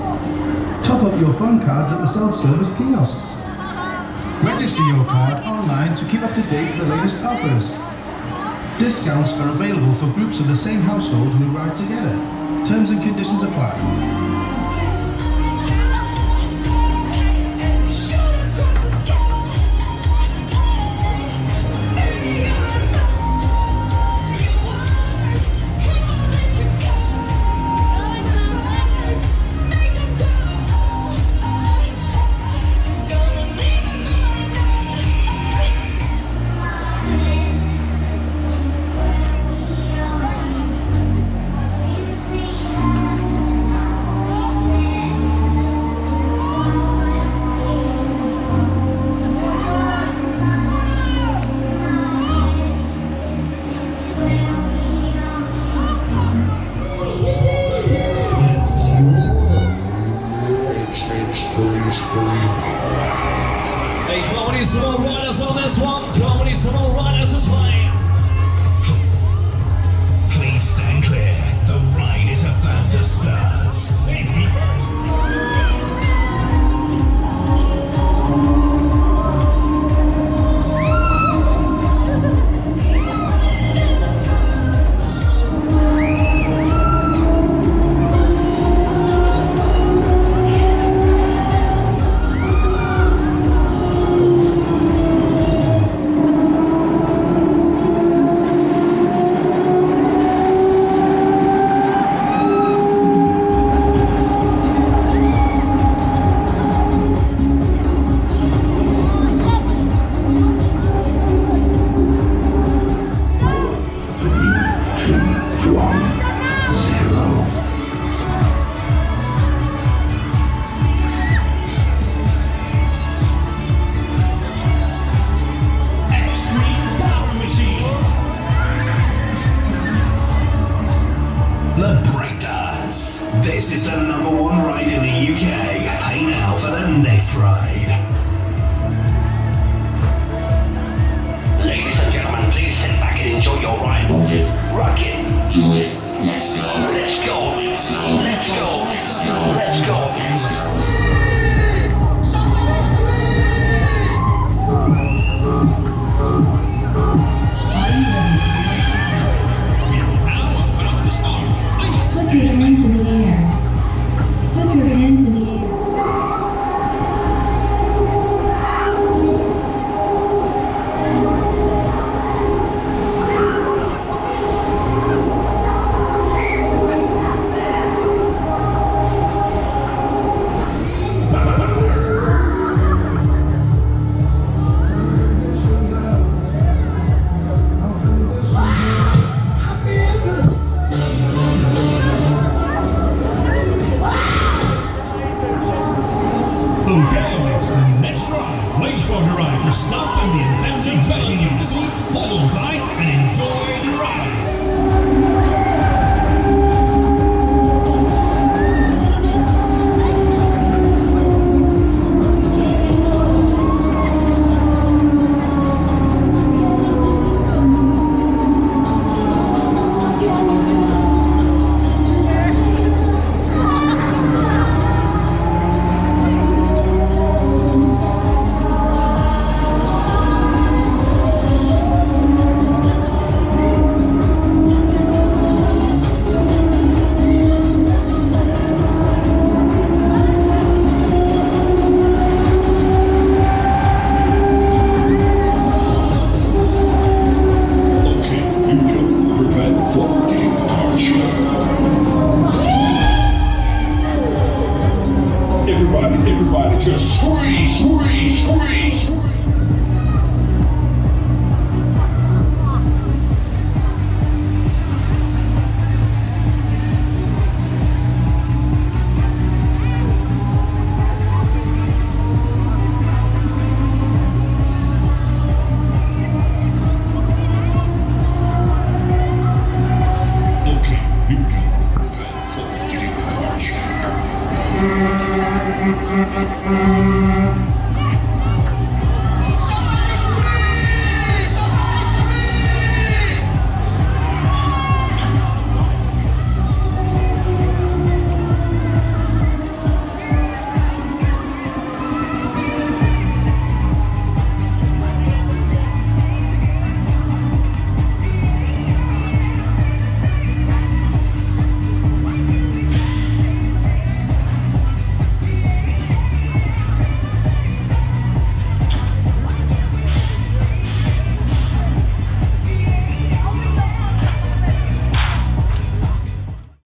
Top up your phone cards at the self-service kiosks. Register your card online to keep up to date with the latest offers. Discounts are available for groups of the same household who ride together. Terms and conditions apply. Hey, come on, we need some more riders on this one. Come on, we need some more riders this way. Please stand clear. The ride is about to start. Save me first. The Break Dance. This is the #1 ride in the UK. Pay now for the next ride. Ladies and gentlemen, please sit back and enjoy your ride. Move it, rock it, do it. Let's go. Let's go. Let's go. Let's go. Let's go. Put your hands in the air. Put your hands in the air. Next ride, wait for the ride to stop and the announcer back in your seat, hold by and enjoy the ride. Everybody just scream, scream, scream, scream. Okay, here we go. Prepare for getting the march.